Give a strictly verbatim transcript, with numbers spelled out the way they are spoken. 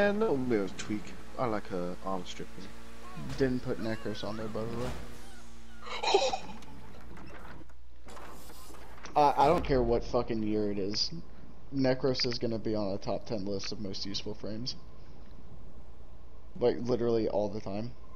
Eh, no bit of tweak. I like her arm stripping. Didn't put Necros on there, by the way. I, I don't care what fucking year it is. Necros is gonna be on a top ten list of most useful frames. Like, literally all the time.